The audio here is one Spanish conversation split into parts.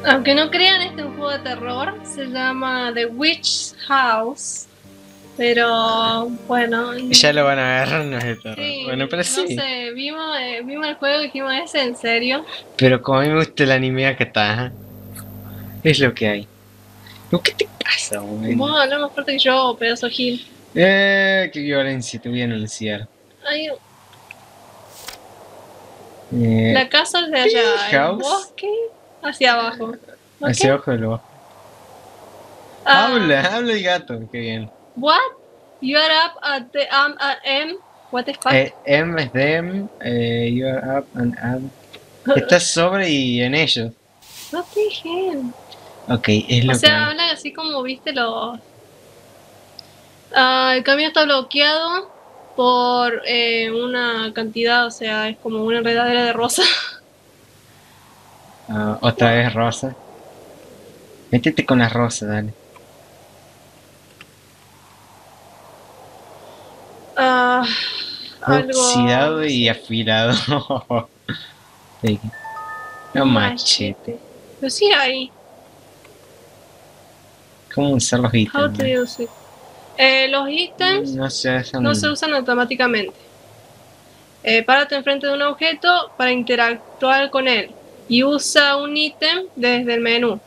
Aunque no crean, este es un juego de terror. Se llama The Witch House. Pero bueno. Ya lo van a ver, no es de terror. Sí, Bueno, pero no sí. sé, vimos el juego y dijimos, ¿es en serio? Pero como a mí me gusta el anime acá está, es lo que hay. ¿No? ¿Qué te pasa, güey? Vos hablas más fuerte que yo, pedazo Gil. Qué violencia te voy a anunciar. Ay, Eh, la casa es de Pink allá, el House. bosque hacia abajo. ¿Ok? Hacia abajo del ojo. Ah, Habla el gato, qué bien. what? You are up at the M? What the fuck? M es them, you are up and up. Estás sobre y en ellos. What the hell? Ok, es O lo que sea, hay. hablan así como, viste, los... el camino está bloqueado por una cantidad, o sea, es como una enredadera de rosa. Otra vez rosa. Métete con las rosas, dale. Ah, Oxidado algo... y Sí. afilado. Sí. No Un machete. machete. Pero sí hay. ¿Cómo usar los How to ítems? use it. Los ítems No sé, no se son... usan automáticamente. Párate enfrente de un objeto para interactuar con él y usa un ítem desde el menú.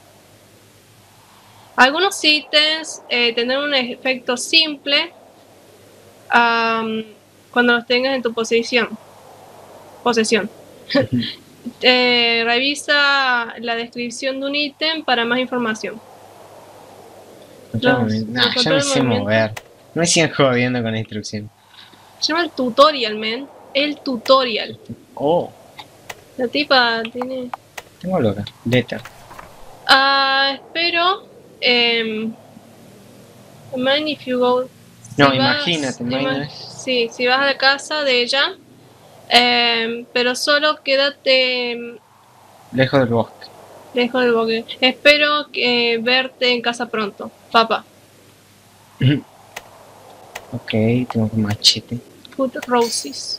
Algunos ítems tendrán un efecto simple cuando los tengas en tu posesión. Revisa la descripción de un ítem para más información. Nah, Los ya me controles de sé movimiento. mover. No me sigan jodiendo con la instrucción. Se llama el tutorial, man. El tutorial. Oh, La tipa tiene... tengo loca. Letter. Espero... mind if you go... No, Si vas... imagínate, Minus. Sí, si vas a la casa de ella, pero solo quédate Lejos del bosque. lejos del bosque. Espero verte en casa pronto, papá. Ok, tengo un machete. Put roses.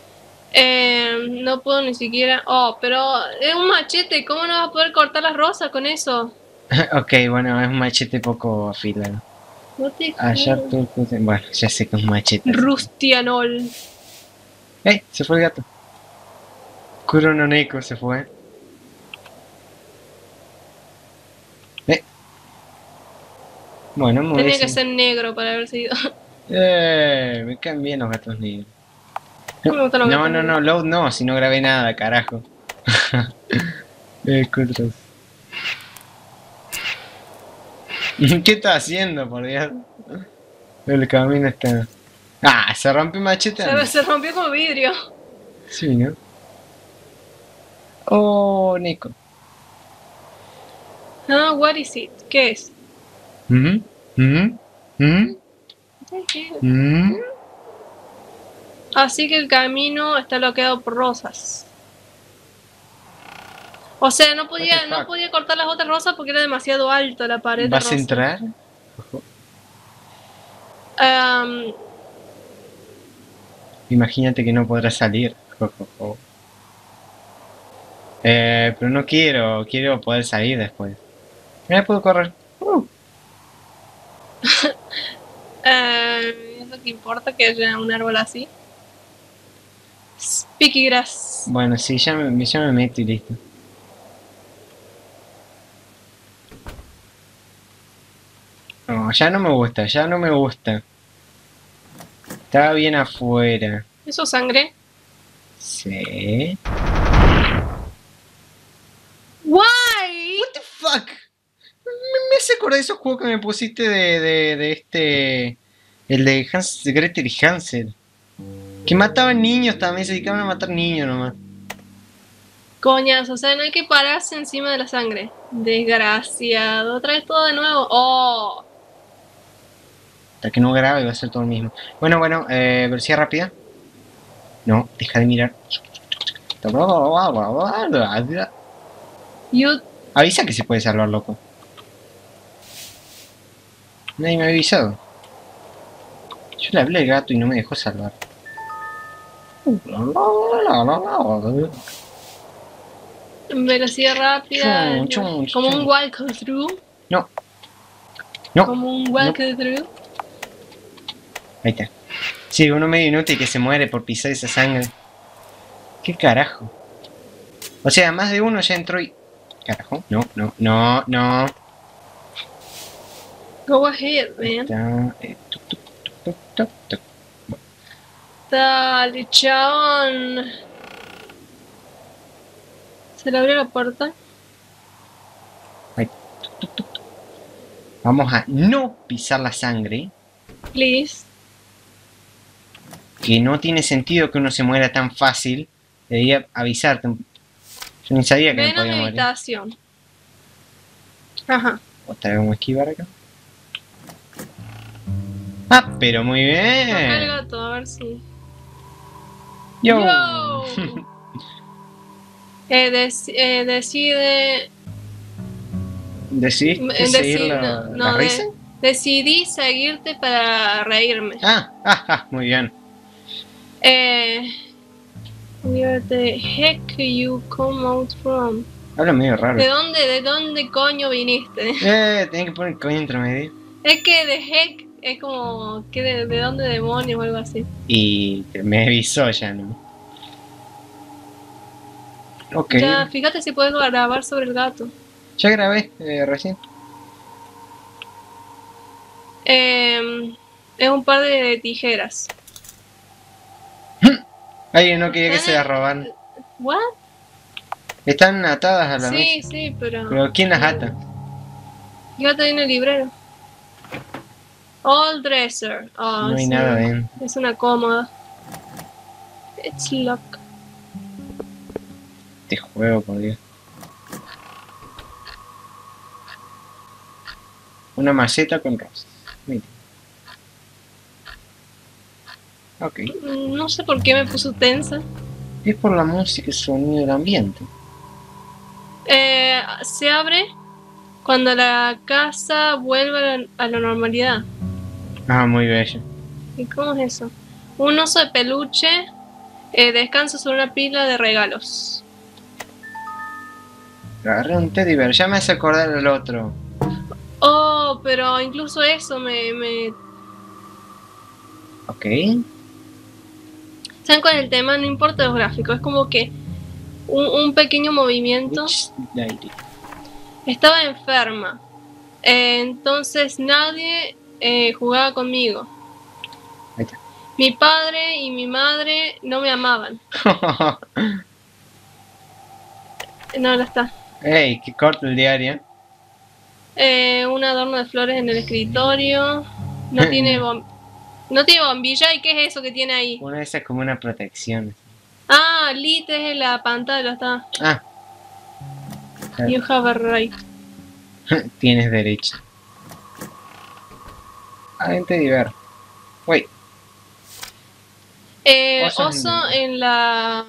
No puedo ni siquiera... Oh, pero es un machete. ¿Cómo no vas a poder cortar las rosas con eso? Ok, bueno, es un machete poco afilado. No te Hallar jodas. turcos. Bueno, ya sé que es un machete. Rustianol. Se fue el gato. Kurononeko se fue. Bueno, me voy a Tenía que decir. ser negro para haber sido. Me caen bien los gatos negros. No me gustan los No, gatos no, negros. no, load no, si no grabé nada, carajo. Cutros. ¿Qué está haciendo, por Dios? El camino está... Ah, se rompió macheteando. Se rompió como vidrio. Sí, ¿no? Oh, Nico. Ah, what is it? ¿Qué es? ¿Mm? ¿Mm? ¿Mm? ¿Mm? Así que el camino está bloqueado por rosas. O sea, no podía cortar las otras rosas porque era demasiado alto la pared de ¿Vas a rosas. entrar? Um, Imagínate que no podrás salir. Pero no quiero poder salir después. Mira, puedo correr. es lo que importa que haya un árbol así. Spiky grass. Bueno, sí, ya me meto y listo. No, ya no me gusta, ya no me gusta. Estaba bien afuera. ¿Eso sangre? Sí. Why? What the fuck? Me hace acordar de esos juegos que me pusiste de este... El de Gretel y Hansel. Que mataban niños también, se dedicaban a matar niños nomás. Coñas, o sea, no hay que pararse encima de la sangre. Desgraciado. Otra vez todo de nuevo. Oh. Hasta que no grabe va a ser todo el mismo. Bueno, velocidad rápida. No, deja de mirar. You... Avisa que se puede salvar, loco. Nadie me ha avisado. Yo le hablé al gato y no me dejó salvar. Velocidad rápida. Chum, chum, Como chum. un walkthrough. No. No. Como un walkthrough. Ahí está. Sí, uno medio inútil que se muere por pisar esa sangre. ¿Qué carajo? O sea, más de uno ya entró y... Carajo. No, no, no, no. Go ahead, man. Está, tuc, tuc, tuc, tuc, tuc. Dale, chabón. Se le abrió la puerta. Ahí, tuc, tuc, tuc, tuc. Vamos a no pisar la sangre. Please. Que no tiene sentido que uno se muera tan fácil. Debería avisarte. Yo ni sabía que me Ven a podía mi morir. habitación. Ajá. Otra vez vamos a esquivar acá. Ah, pero muy Toca el bien. gato, a ver si. Yo. Yo. Decide. ¿Decidiste seguir la risa? Decidí seguirte para reírme. Muy bien. Where the heck you come out from? Habla medio raro. ¿De dónde coño viniste? Tenía que poner coño entre medio. Es que the heck es como que de dónde demonios o algo así. Y me avisó ya, ¿no? Ok. Ya, fíjate si puedes grabar sobre el gato. Ya grabé recién. Es un par de tijeras. Alguien no quería que se la robaran. ¿What? Están atadas a la Sí, mesa. sí, pero... Pero ¿quién las ata? Fíjate en el librero. All dresser. Oh, No hay sí. nada dentro. Es una cómoda. It's lock. Este juego, por Dios. Una maceta con rosas. Mira. Ok. No sé por qué me puso tensa. Es por la música y el sonido del ambiente. Se abre cuando la casa vuelve a la normalidad. Ah, muy bello. ¿Y cómo es eso? Un oso de peluche descansa sobre una pila de regalos. Agarré un teddy bear. Ya me hace acordar al otro. Oh, pero incluso eso me... Ok. ¿Saben con el tema? No importa los gráficos, es como que un pequeño movimiento. Witch Lady. Estaba enferma. Entonces nadie jugaba conmigo. Ahí está. Mi padre y mi madre no me amaban. No, no está. Ey, qué corto el diario. Un adorno de flores en el escritorio. No tiene bombilla. ¿Y qué es eso que tiene ahí? Una de esas como una protección. Ah, lit es la pantalla. Está. Ah. You have a right. Tienes derecho. Ah, un teddy bear. Wait. Oso en la...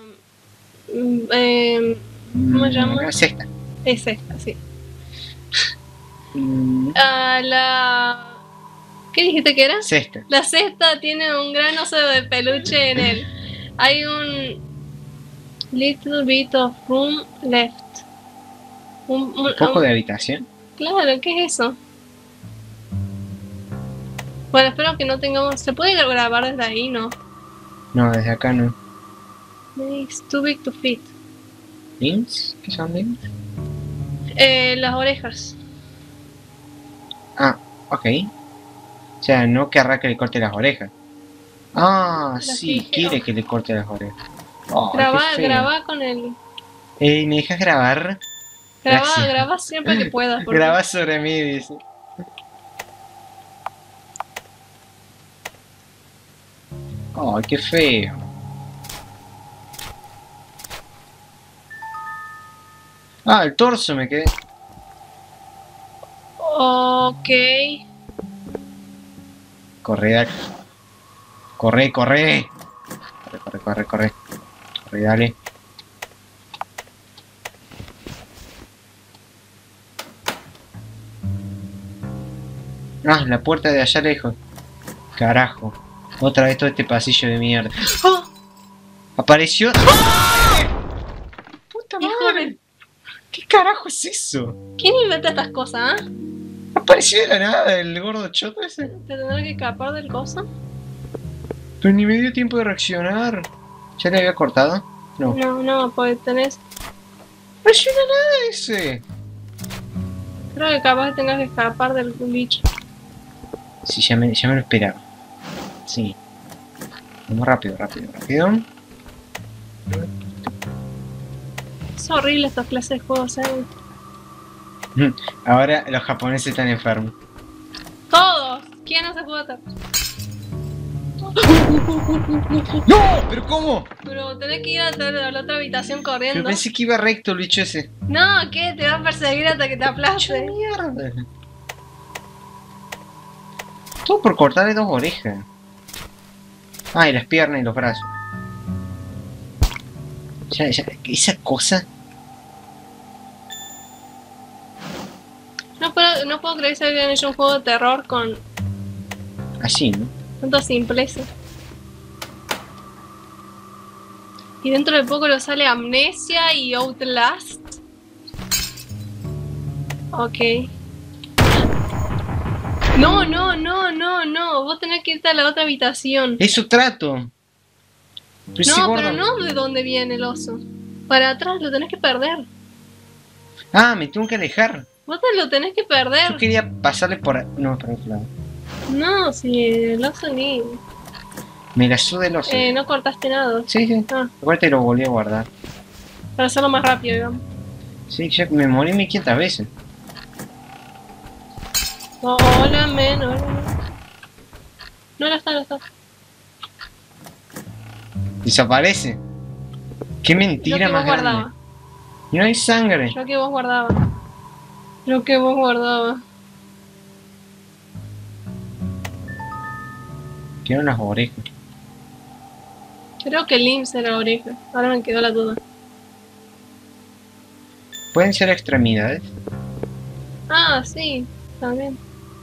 ¿cómo se llama? Una cesta. Es esta, sí. Mm, ¿Qué dijiste que era? Cesta. La cesta tiene un gran oso de peluche en él. Hay un little bit of room left. Un poco de habitación. Claro, ¿qué es eso? Bueno, espero que no tengamos... ¿Se puede grabar desde ahí? No. No, desde acá no. It's too big to fit. ¿Links? ¿Qué son links? Las orejas. Ah, ok. O sea, no querrá que le corte las orejas. Ah, sí, tijeras. quiere que le corte las orejas. Oh, Graba con el... ¿me dejas grabar? Gracias. Graba siempre que puedas. porque- Graba sobre mí, dice. Oh, qué feo. Ah, el torso me quedé. Ok. Corre, Dak. Corre, corre. Corre, corre, corre, corre. Corre, dale. Ah, la puerta de allá lejos. Carajo. Otra vez todo este pasillo de mierda. ¡Oh! Apareció. ¡Ah! ¡Puta Hijo madre! de... carajo es eso? ¿Quién inventa estas cosas, ah? Apareció de la nada el gordo choto ese. ¿Te tendré que escapar del coso? Pero ni me dio tiempo de reaccionar. ¿Ya le había cortado? No. No, porque tenés... Apareció de la nada ese. Creo que capaz que tengas que escapar del bicho. Sí, ya me lo esperaba. Sí. Vamos rápido. Es horrible estas clases de juegos, ¿eh? Ahora los japoneses están enfermos. ¡Todos! ¿Quién no se puede atar? ¡No! ¿Pero cómo? Pero tenés que ir a la otra habitación Pero corriendo. pensé que iba recto el bicho ese. No, ¿qué? Te va a perseguir hasta que te aplaste. Mierda. Todo por cortarle 2 orejas. Ah, y las piernas y los brazos. Ya, esa cosa. No puedo creer que se hayan hecho un juego de terror con Así, ¿no? tanta simpleza. Y dentro de poco lo sale Amnesia y Outlast. Ok. No. Vos tenés que irte a la otra habitación. Eso trato. Pero ese No, gordo- pero no de dónde viene el oso. Para atrás, lo tenés que perder. Ah, me tengo que alejar. Vos te lo tenés que perder. Yo quería pasarle por... No, por otro lado. No, si el oso ni... Me la sude el oso. no cortaste nada. Sí. Ah, Aparte lo volví a guardar. para hacerlo más rápido, digamos. Sí, ya me morí 1500 veces. Oh, hola, men, hola. No, lo está. Desaparece. Qué Lo mentira que vos más grande. guardabas. Y no hay sangre. Lo que vos guardabas. Quiero las orejas. Creo que el IMSS era la oreja. Ahora me quedó la duda. Pueden ser extremidades. Ah, sí, también.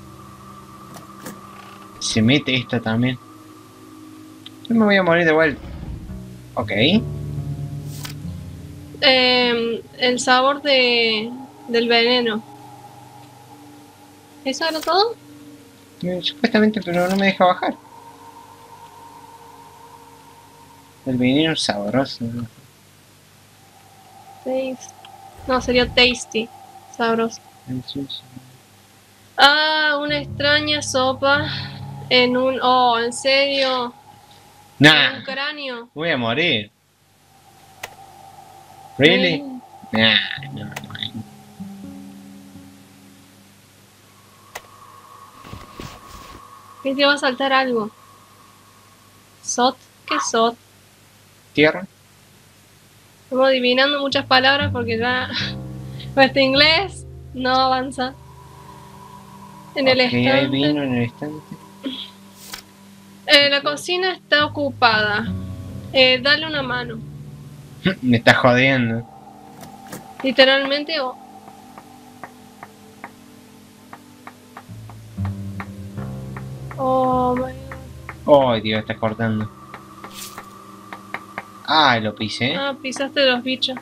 Se mete esta también. Yo me voy a morir de vuelta. Ok. El sabor del veneno. ¿Eso era todo? Supuestamente, pero no me deja bajar. El veneno es sabroso, ¿no? Taste. No, sería tasty. Sabroso. Ah, una extraña sopa en un... Oh, ¿en serio? ¿En Nah, un cráneo? voy a morir. Really? Mm. Nah, no. ¿Qué te va a saltar algo? ¿Sot? ¿Qué es sot? Tierra. Estamos adivinando muchas palabras porque ya nuestro inglés no avanza. En el Ok, hay estante. vino en el estante. La cocina está ocupada. Dale una mano. Me está jodiendo. Literalmente. Oh my god. Oh, Dios, está cortando. Ah, lo pisé. Ah, pisaste los bichos.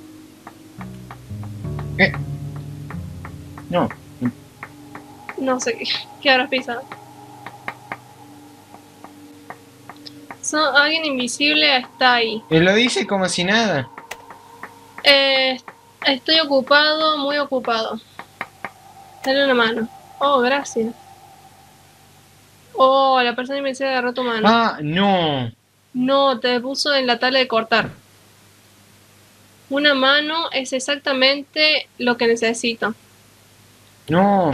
No. No sé qué habrás pisado. Alguien invisible está ahí. Él lo dice como si nada. Estoy ocupado, muy ocupado. Dale una mano. Oh, gracias. Oh, la persona invisible agarró tu mano. Ah, no. No, te puso en la tabla de cortar. Una mano es exactamente lo que necesito. No.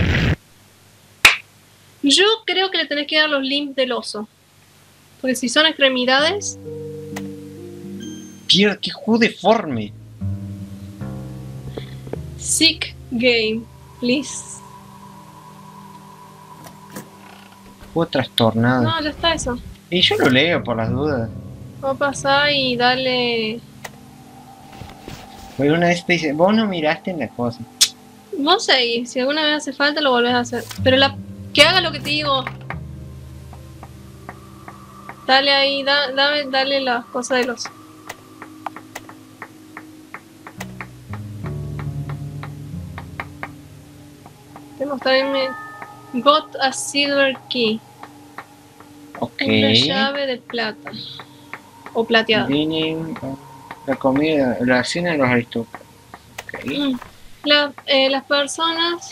Yo creo que le tenés que dar los limbs del oso. Porque si son extremidades... Tío, qué juego deforme. Sick game, please. Juego trastornado. No, ya está eso. Y yo lo leo por las dudas. Vamos a pasar y dale... Porque una vez te dice, vos no miraste en la cosa. Vos seguís, si alguna vez hace falta lo volvés a hacer. Pero que haga lo que te digo. Dale ahí, dale las cosas de los... Demostrarme. Got a silver key. Ok. Una llave de plata. O plateada. Dining, la comida, la cena de los aristócratas. Ok. Las personas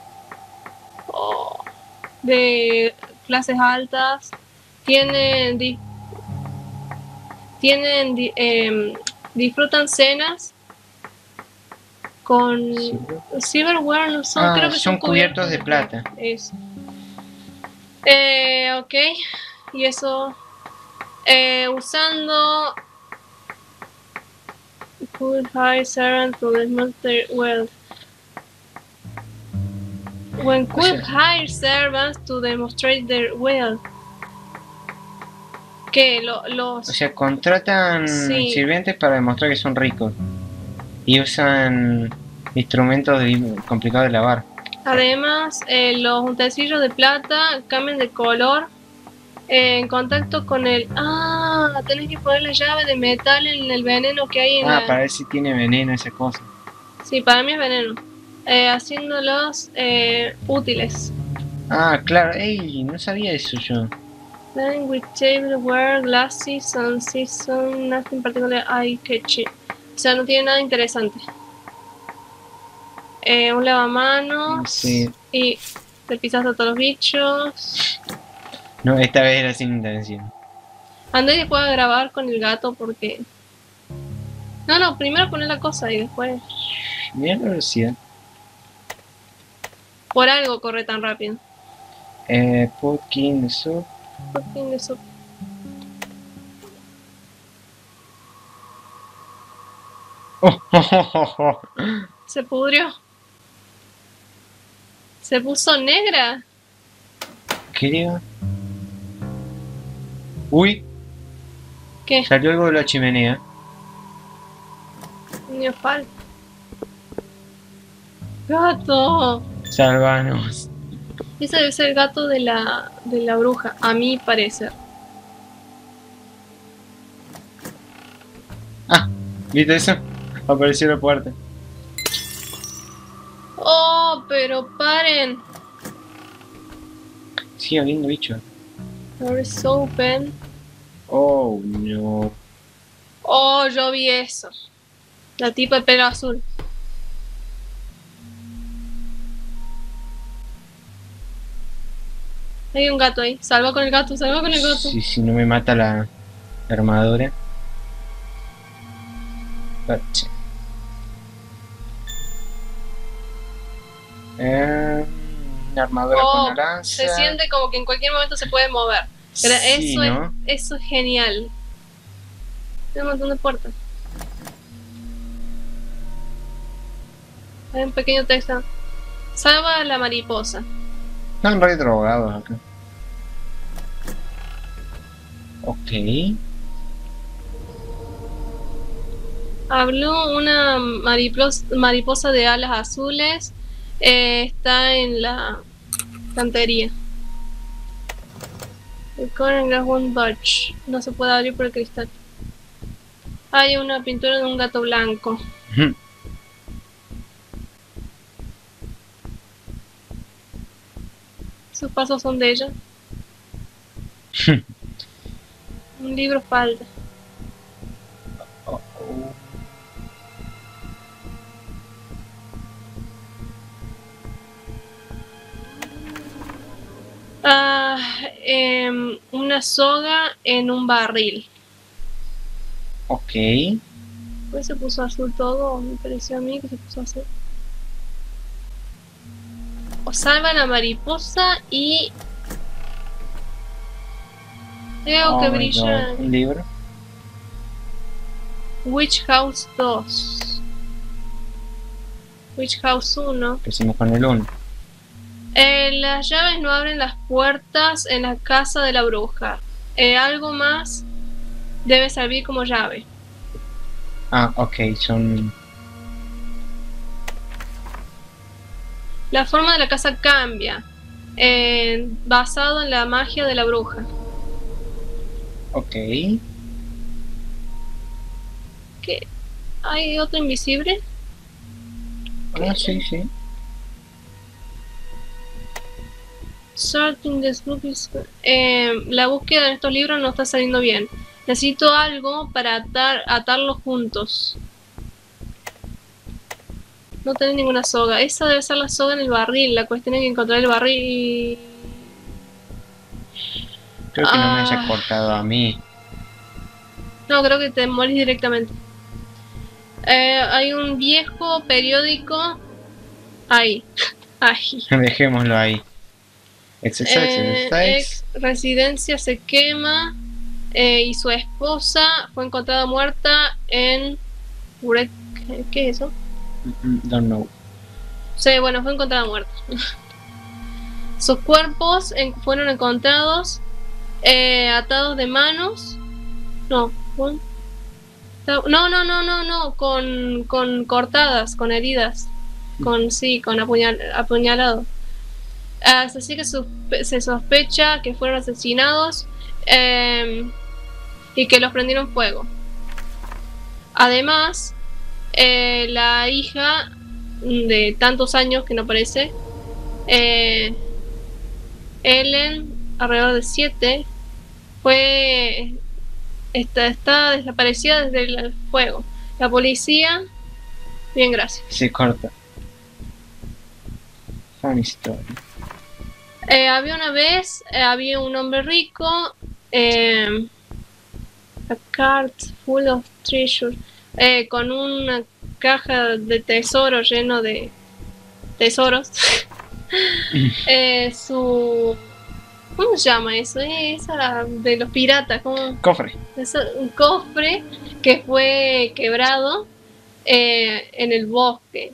de clases altas tienen disfrutan cenas con silverware, no son, creo que son cubiertos de plata. Eso. Ok, y eso usando could hire servant to demonstrate wealth. When could hire servants to demonstrate their wealth. Que los... O sea, contratan sirvientes para demostrar que son ricos. Y usan instrumentos complicados de lavar. Además, los utensilios de plata cambian de color en contacto con el... Ah, tenés que poner la llave de metal en el veneno que hay en la... para ver si tiene veneno esa cosa. Sí, para mí es veneno. Haciéndolos útiles. Claro. Ey, no sabía eso yo. Then with tableware, glasses, and season, nothing particular eye-catching. O sea, no tiene nada interesante. Un lavamanos. Sí. Y te pisaste a todos los bichos. No, esta vez era sin intención. Andrés que pueda grabar con el gato porque... No, primero poner la cosa y después... Mira la velocidad. Por algo corre tan rápido. Pumpkin soup. Pumpkin soup. Se pudrió. Se puso negra. ¿Qué? Uy. ¿Qué? Salió algo de la chimenea. Neopal. Gato. Salvanos. Ese debe ser el gato de la bruja, a mi parecer. ¿Viste eso? Apareció la puerta. Oh, pero paren. Sigue habiendo bicho. Door is open. Oh, no. Oh, yo vi eso. La tipa de pelo azul. Hay un gato ahí. Salva con el gato, salva con el gato. Sí, si no me mata la armadura. Bache. Una armadura con lanza. Se siente como que en cualquier momento se puede mover. Pero Sí, ¿no? eso es genial. Hay un montón de puertas. Hay un pequeño texto. Salva a la mariposa. Están re drogados acá. Ok. Habló una mariposa de alas azules. Está en la estantería. El corner glass won't budge. No se puede abrir por el cristal. Hay una pintura de un gato blanco. Sus pasos son de ella. Un libro falta. Una soga en un barril. Ok. Pues se puso azul todo, me pareció a mí que se puso azul. O salva la mariposa y... Veo que brilla... ¿Un libro? Witch House 2. Witch House 1. Empecemos con el 1. Las llaves no abren las puertas en la casa de la bruja. Algo más debe servir como llave. Ok, son... La forma de la casa cambia, basado en la magia de la bruja. Ok. ¿Qué? ¿Hay otro invisible? Sí, sí. Searching this book is- la búsqueda en estos libros no está saliendo bien. Necesito algo para atarlos juntos. No tenés ninguna soga. Esa debe ser la soga en el barril. La cuestión es que encontrar el barril y... Creo que no me haya cortado a mí. No, creo que te morís directamente. Hay un viejo periódico ahí. Ahí. Dejémoslo ahí. Ex residencia se quema y su esposa fue encontrada muerta en... ¿Qué es eso? Don't know. Sí, bueno, fue encontrada muerta. Sus cuerpos fueron encontrados atados de manos. No, no, con cortadas, con heridas, con apuñalado. Así que se sospecha que fueron asesinados y que los prendieron fuego. Además, la hija de tantos años que no aparece, Ellen, alrededor de 7, está desaparecida desde el fuego. La policía, bien, gracias. Se corta. Funny story. Había una vez, había un hombre rico, a cart full of treasure, con una caja de tesoro lleno de tesoros. ¿Cómo se llama eso? Esa de los piratas, ¿cómo? Cofre. Un cofre que fue quebrado en el bosque.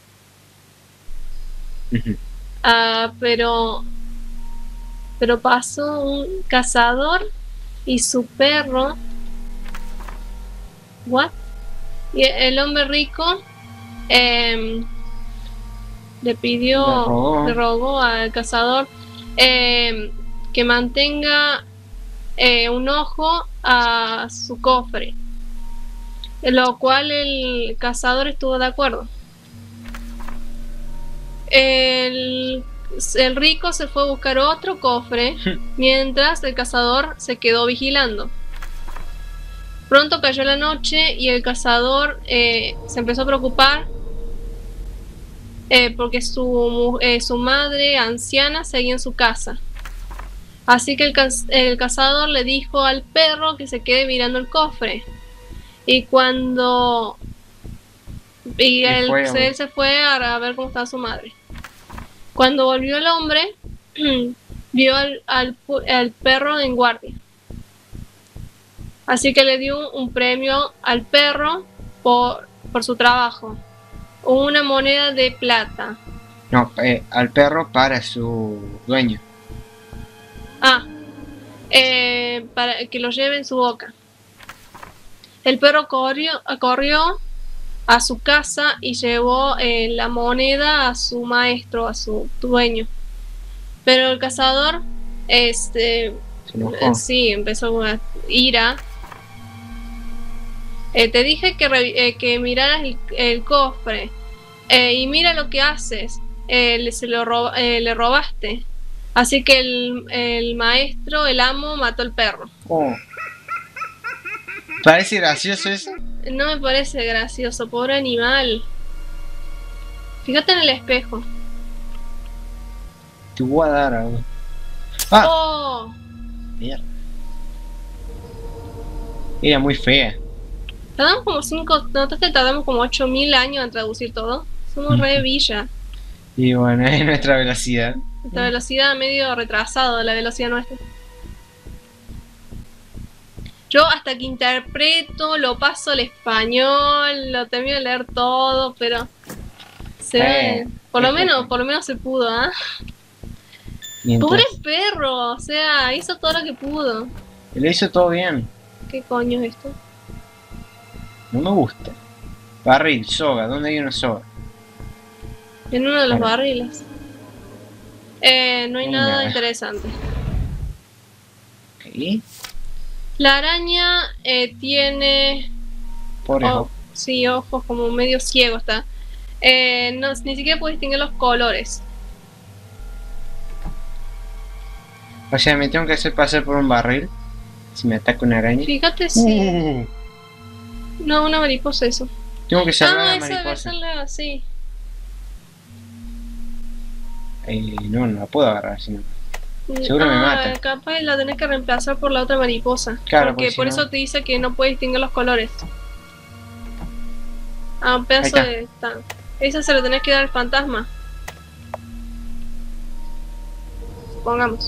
Pero pasó un cazador y su perro. ¿What? Y el hombre rico le rogó al cazador que mantenga un ojo a su cofre, lo cual el cazador estuvo de acuerdo. El rico se fue a buscar otro cofre mientras el cazador se quedó vigilando. Pronto cayó la noche y el cazador se empezó a preocupar porque su madre anciana seguía en su casa. Así que el cazador le dijo al perro que se quede mirando el cofre. Y cuando... él se fue a ver cómo estaba su madre. Cuando volvió el hombre, vio al perro en guardia. Así que le dio un premio al perro por su trabajo. Una moneda de plata. No, al perro para su dueño. Para que lo lleve en su boca. El perro corrió a su casa y llevó la moneda a su maestro, a su dueño. Pero el cazador, Se enojó. sí, empezó a ira. Te dije que miraras el cofre y mira lo que haces. Le robaste. Así que el maestro, el amo, mató al perro. Oh. ¿Parece gracioso eso? No me parece gracioso, pobre animal. Fíjate en el espejo. Te voy a dar algo. ¡Oh! Mierda. Era muy fea. Tardamos como 5, ¿notaste? Tardamos como 8000 años en traducir todo. Somos re villa. Y bueno, es nuestra velocidad. Nuestra velocidad medio retrasado de la velocidad nuestra. Yo hasta que interpreto, lo paso al español, lo termino de leer todo, pero por lo menos se pudo, ¿ah? Pobre perro, o sea, hizo todo lo que pudo. Lo hizo todo bien. ¿Qué coño es esto? No me gusta. Barril, soga, ¿dónde hay una soga? En uno de los barriles. No hay nada interesante. Ok. La araña tiene... Pobre ojo. Sí, ojos como medio ciego está. Ni siquiera puedes distinguir los colores. O sea, me tengo que hacer pasar por un barril. Si me ataca una araña. Fíjate si... No, una mariposa eso. Tengo que salvar a la esa debe mariposa. ser la... Sí. No, no la puedo agarrar, si no. Seguro me mata. Capaz la tenés que reemplazar por la otra mariposa. Claro, porque si por no- eso te dice que no puedes distinguir los colores. Ah, un pedazo Ahí de... Está. Esa se lo tenés que dar al fantasma. Supongamos.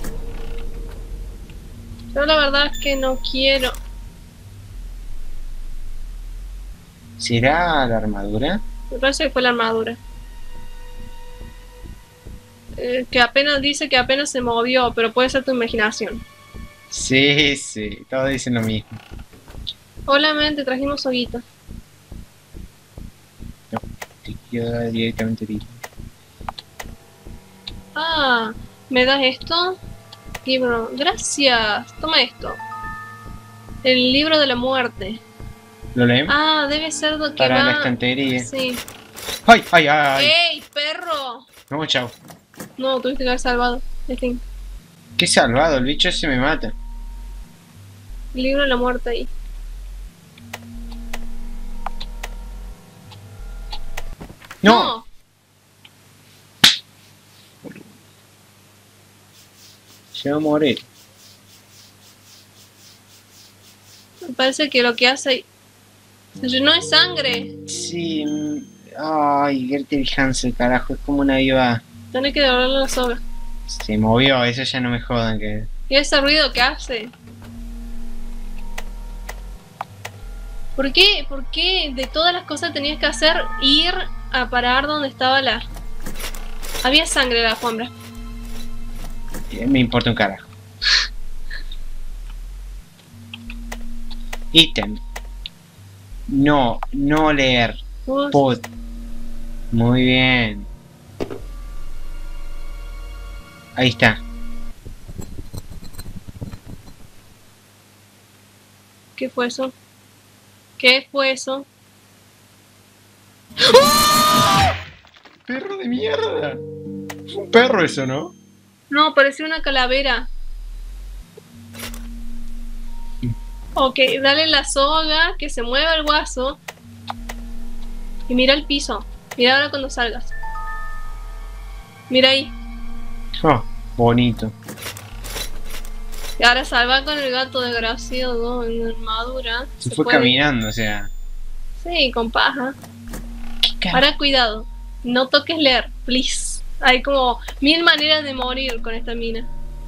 Yo la verdad es que no quiero. ¿Será la armadura? Me parece que fue la armadura. Que apenas dice que apenas se movió, pero puede ser tu imaginación. Sí, sí, todos dicen lo mismo. Hola, men, te trajimos hoguita. Te quiero dar directamente ahí. Ah, ¿me das esto? Libro, gracias. Toma esto. El libro de la muerte. ¿Lo leemos? Ah, debe ser lo que Para va... la estantería. Sí. ¡Ay, ay, ay! ¡Ey, perro! No, chao. No, tuviste que haber salvado. En fin, Qué salvado, el bicho ese me mata. el libro de la muerte ahí. ¡No! Se va a morir. Me parece que lo que hace... Se llenó de sangre. Sí. Ay, Gretel Hansel, carajo, es como una viva. Tenés que devolverle la soga. Se movió, eso ya no me jodan que. ¿Y ese ruido que hace? ¿Por qué de todas las cosas tenías que hacer ir a parar donde estaba la... Había sangre en la alfombra. Me importa un carajo. Ítem. No, no leer. Uf, Put. Muy bien. Ahí está. ¿qué fue eso? ¿Qué fue eso? Perro de mierda. Fue un perro eso, ¿no? No, pareció una calavera. Ok, dale la soga, que se mueva el guaso. Y mira el piso. Mira ahora cuando salgas. Mira ahí. Oh, bonito. Y ahora salva con el gato desgraciado en armadura. Se fue puede- caminando, o sea. Sí, con paja. ¿Qué Ahora cuidado. No toques leer, please. Hay como 1000 maneras de morir con esta mina.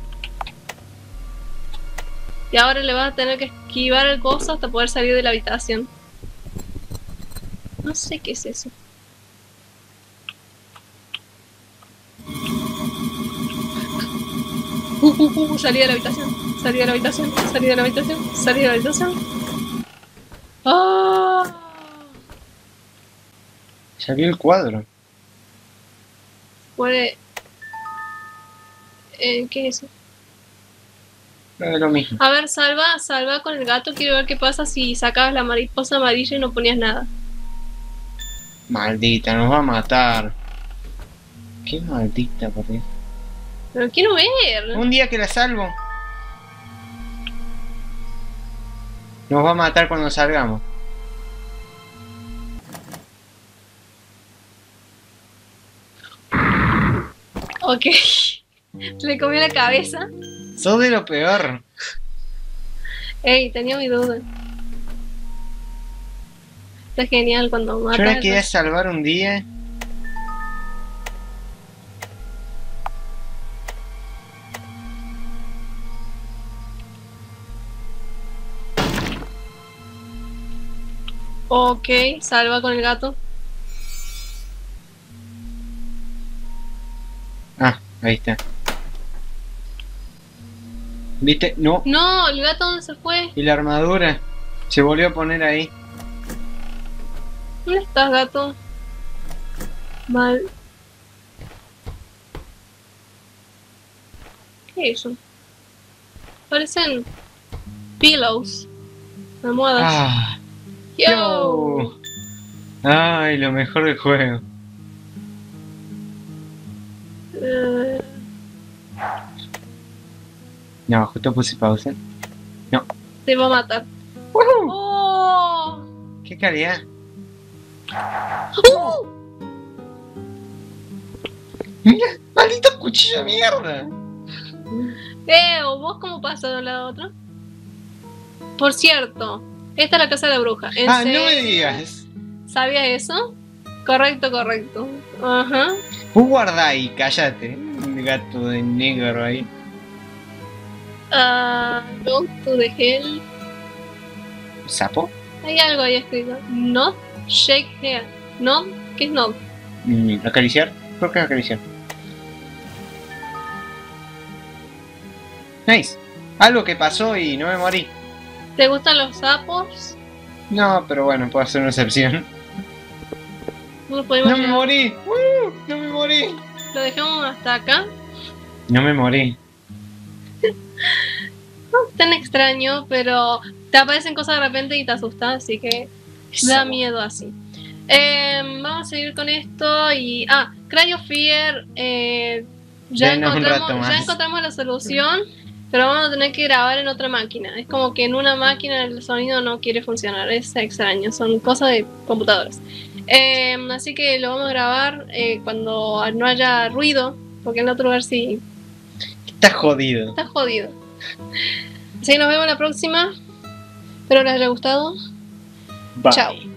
Y ahora le vas a tener que esquivar el coso hasta poder salir de la habitación. No sé qué es eso. Salí de la habitación. Salí de la habitación. Salí de la habitación. Salí de la habitación. ¡Ah! Salió el cuadro. Puede... ¿qué es eso? No es lo mismo. A ver, salva con el gato. Quiero ver qué pasa si sacabas la mariposa amarilla y no ponías nada. Maldita, nos va a matar. Qué maldita, por Dios. Pero quiero ver. Un día que la salvo. Nos va a matar cuando salgamos. Ok. Le comió la cabeza. Sos de lo peor. Ey, tenía mi duda. Está genial cuando Yo matas. la quería salvar un día. Ok, salva con el gato. Ah, ahí está. ¿Viste? No. No, el gato ¿dónde se fue? Y la armadura se volvió a poner ahí. ¿Dónde estás, gato? Mal. ¿Qué es eso? Parecen pillows. Almohadas. Ah, Yo. yo. Ay, lo mejor del juego. No, justo puse pausa. No. Te va a matar. ¡Woohoo! ¡Oh! ¡Qué calidad! ¡Uh! ¡Mira! ¡Maldito cuchillo de mierda! ¿O vos cómo pasas de un lado a otro? Por cierto, esta es la casa de la bruja. ¿En ¡Ah, serio? no me digas! ¿Sabías eso? Correcto, correcto. Ajá. Vos guardá ahí, cállate. Un gato de negro ahí. Go to the hell. ¿Sapo? Hay algo ahí escrito. Not shake hair. Not, ¿qué es not? ¿Acariciar? Creo que es acariciar. Nice. Algo que pasó y no me morí. ¿Te gustan los sapos? No, pero bueno, puedo hacer una excepción. No podemos ¡No me llegar. morí! ¡No me morí! Lo dejamos hasta acá. No me morí. No es tan extraño, pero te aparecen cosas de repente y te asustan, así que da miedo así. Vamos a seguir con esto y... Cry of Fear. Denos un rato más. Ya encontramos la solución, pero vamos a tener que grabar en otra máquina. Es como que en una máquina el sonido no quiere funcionar, es extraño, son cosas de computadoras. Así que lo vamos a grabar cuando no haya ruido, porque en otro lugar sí Está jodido. está jodido. Así que nos vemos la próxima. Espero les haya gustado. Bye. Chao.